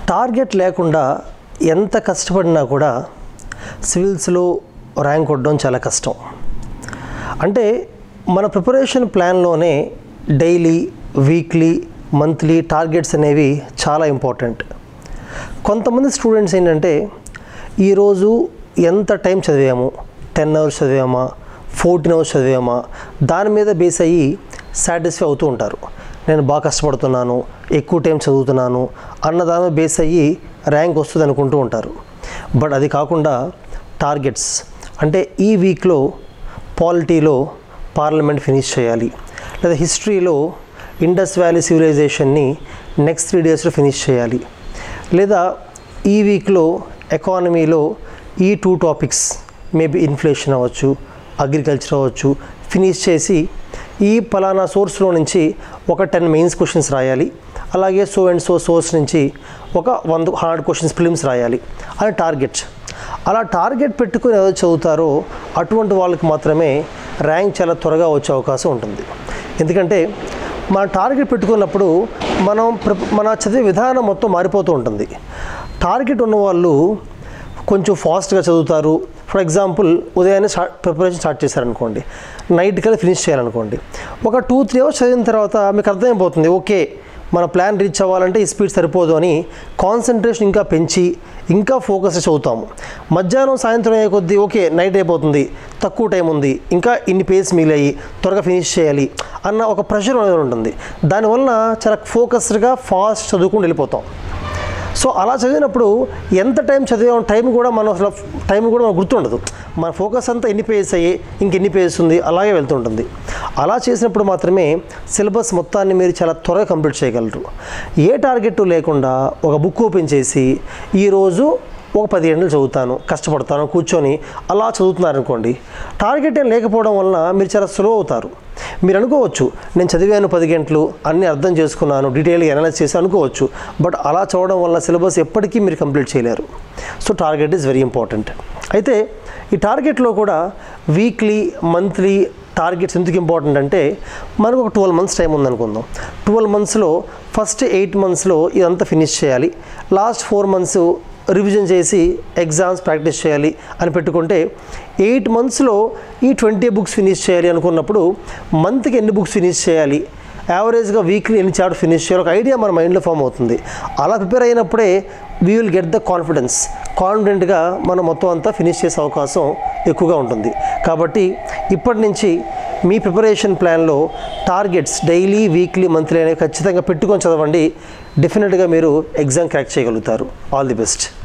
Target లేకుండా ఎంత కష్టపడినా కూడా సివిల్స్లో ర్యాంక్ కొట్టడం చాలా కష్టం. అంటే మన ప్రిపరేషన్ ప్లాన్లోనే డైలీ, వీక్లీ, మంత్లీ టార్గెట్స్ అనేవి చాలా ఇంపార్టెంట్. కొంతమంది స్టూడెంట్స్ ఏంటంటే ఈరోజు ఎంత టైం చదివాము, 10 hours చదివామా, 14 hours చదివామా, దాని మీద బేస్ అయ్యి సాటిస్ఫై అవుతూ ఉంటారు. నేను బాగా కష్టపడుతున్నాను, ఎక్కువ టైం చదువుతున్నాను అన్న దాని మీద బేస్ అయ్యి ర్యాంక్ వస్తుంది అనుకుంటూ ఉంటారు. బట్ అది కాకుండా టార్గెట్స్ అంటే ఈ వీక్లో పాలిటీలో పార్లమెంట్ ఫినిష్ చేయాలి, లేదా హిస్టరీలో ఇండస్ వ్యాలీ సివిలైజేషన్ని నెక్స్ట్ 3 daysలో ఫినిష్ చేయాలి, లేదా ఈ వీక్లో ఎకానమీలో ఈ 2 topics మేబీ ఇన్ఫ్లేషన్ అవ్వచ్చు, అగ్రికల్చర్ అవ్వచ్చు ఫినిష్ చేసి ఈ పలానా సోర్స్లో నుంచి ఒక 10 మెయిన్స్ క్వశ్చన్స్ రాయాలి, అలాగే సో అండ్ సో సోర్స్ నుంచి ఒక 100 questions ప్రిలిమ్స్ రాయాలి అని టార్గెట్. అలా టార్గెట్ పెట్టుకుని ఎవరు చదువుతారో అటువంటి వాళ్ళకి మాత్రమే ర్యాంక్ చాలా త్వరగా వచ్చే అవకాశం ఉంటుంది. ఎందుకంటే మన టార్గెట్ పెట్టుకున్నప్పుడు మన చదివే విధానం మొత్తం మారిపోతూ ఉంటుంది. టార్గెట్ ఉన్నవాళ్ళు కొంచెం ఫాస్ట్గా చదువుతారు. ఫర్ ఎగ్జాంపుల్ ఉదయాన్నే ప్రిపరేషన్ స్టార్ట్ చేశారనుకోండి, నైట్ కల్లా ఫినిష్ చేయాలనుకోండి, ఒక 2-3 hours చదివిన తర్వాత మీకు అర్థమైపోతుంది, ఓకే మన ప్లాన్ రీచ్ అవ్వాలంటే ఈ స్పీడ్ సరిపోదు అని కాన్సన్ట్రేషన్ ఇంకా పెంచి ఇంకా ఫోకస్ చదువుతాము. మధ్యాహ్నం సాయంత్రం అయ్యే కొద్దీ ఓకే నైట్ అయిపోతుంది, తక్కువ టైం ఉంది, ఇంకా ఇన్ని పేజెస్ మిగిలాయి, త్వరగా ఫినిష్ చేయాలి అన్న ఒక ప్రెషర్ అనేది ఉంటుంది. దానివల్ల చాలా ఫోకస్డ్గా ఫాస్ట్ చదువుకుంటూ వెళ్ళిపోతాం. సో అలా చదివినప్పుడు ఎంత టైం చదివాం టైం కూడా మనకు గుర్తుండదు. మన ఫోకస్ అంతా ఎన్ని పేజెస్ అయ్యి ఇంకెన్ని పేజెస్ ఉంది అలాగే వెళ్తుంటుంది. అలా చేసినప్పుడు మాత్రమే సిలబస్ మొత్తాన్ని మీరు చాలా త్వరగా కంప్లీట్ చేయగలరు. ఏ టార్గెట్ లేకుండా ఒక బుక్ ఓపెన్ చేసి ఈరోజు ఒక 10 గంటలు చదువుతాను, కష్టపడతాను కూర్చొని అలా చదువుతున్నారనుకోండి, టార్గెట్ ఏం లేకపోవడం వలన మీరు చాలా స్లో అవుతారు. మీరు అనుకోవచ్చు నేను చదివాను 10 గంటలు, అన్నీ అర్థం చేసుకున్నాను, డీటెయిల్గా అనలైజ్ చేసి అనుకోవచ్చు. బట్ అలా చదవడం వల్ల సిలబస్ ఎప్పటికీ మీరు కంప్లీట్ చేయలేరు. So target is very important. అయితే ఈ టార్గెట్లో కూడా వీక్లీ, మంత్లీ టార్గెట్స్ ఎందుకు ఇంపార్టెంట్ అంటే మనకు ఒక 12 months టైం ఉందనుకుందాం. 12 monthsలో ఫస్ట్ 8 monthsలో ఇదంతా ఫినిష్ చేయాలి, లాస్ట్ 4 months రివిజన్ చేసి ఎగ్జామ్స్ ప్రాక్టీస్ చేయాలి అని పెట్టుకుంటే 8 monthsలో ఈ 20 books ఫినిష్ చేయాలి అనుకున్నప్పుడు మంత్కి ఎన్ని బుక్స్ ఫినిష్ చేయాలి, యావరేజ్గా వీక్లీ ఎన్ని చాప్టర్స్ ఫినిష్ చేయాలి, ఒక ఐడియా మన మైండ్లో ఫామ్ అవుతుంది. అలా ప్రిపేర్ అయినప్పుడే వీ విల్ గెట్ ద కాన్ఫిడెంట్గా మనం మొత్తం అంతా ఫినిష్ చేసే అవకాశం ఎక్కువగా ఉంటుంది. కాబట్టి ఇప్పటి నుంచి మీ ప్రిపరేషన్ ప్లాన్లో టార్గెట్స్ డైలీ, వీక్లీ, మంత్లీ అనేవి ఖచ్చితంగా పెట్టుకొని చదవండి. డెఫినెట్గా మీరు ఎగ్జామ్ క్రాక్ చేయగలుగుతారు. All the best.